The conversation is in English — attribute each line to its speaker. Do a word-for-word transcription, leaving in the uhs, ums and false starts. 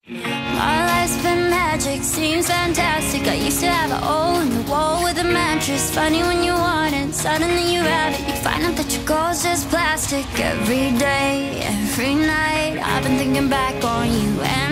Speaker 1: My life's been magic, seems fantastic. I used to have a hole in the wall with a mattress. Funny when you want it, suddenly you have it. You find out that your goal's just plastic. Every day, every night, I've been thinking back on you and